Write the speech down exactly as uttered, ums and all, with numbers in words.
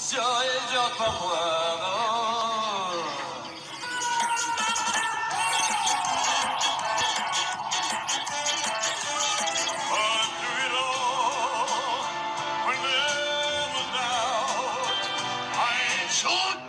Все идет по плану. But through it all, when there was doubt, I ain't sure